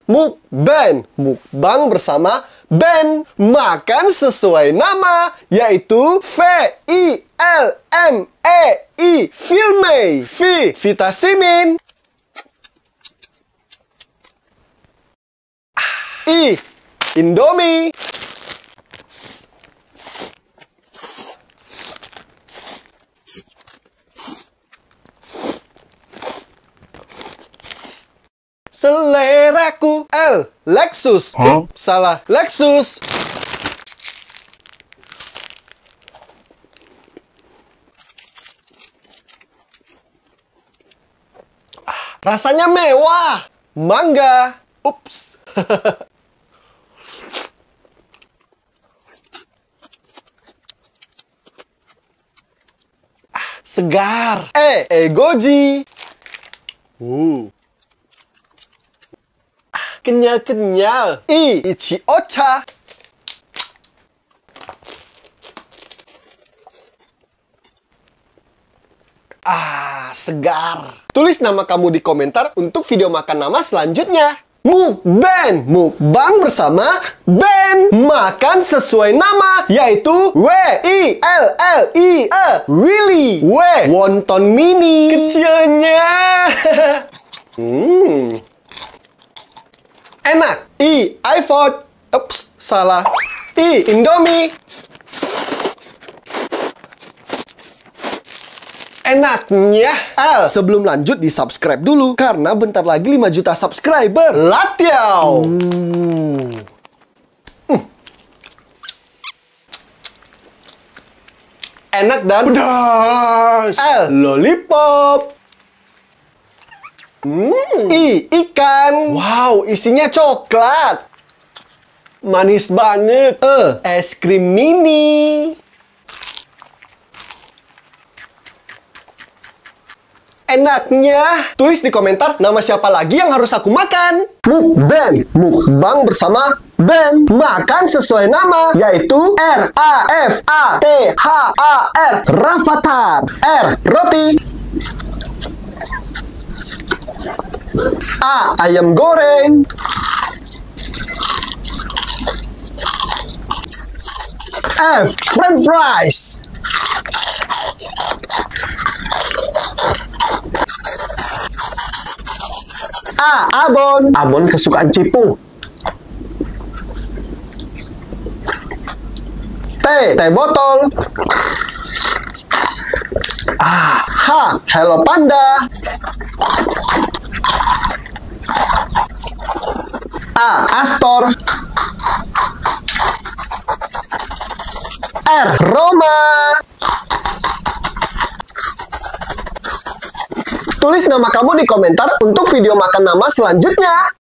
Mukbang. Mukbang bersama band. Makan sesuai nama, yaitu Filmei. Filmei. Vitamin. Indomie. Seleraku. Lexus. Salah. Lexus. Rasanya mewah. Mangga. Ups. Segar. Goji. Kenyal-kenyal. Ichi-ocha. Segar. Tulis nama kamu di komentar untuk video makan nama selanjutnya. Mukbang. Mukbang bersama band. Makan sesuai nama, yaitu Willie. Willy. Wonton mini. Kecilnya. Enak. iPhone. Ups, salah. Indomie. Enaknya. Sebelum lanjut, di subscribe dulu, karena bentar lagi 5 juta subscriber. Latiau. Enak dan pedas. Lollipop. Ikan. Wow, isinya coklat. Manis banget. Es krim mini. Enaknya. Tulis di komentar nama siapa lagi yang harus aku makan. Mukbang. Mukbang bersama band. Makan sesuai nama, yaitu Rafathar. Rafathar. Roti. Ayam goreng. French fries. Abon. Abon kesukaan Cipu. Teh botol. Hello Panda. Astor. Roma. Tulis nama kamu di komentar untuk video makan nama selanjutnya.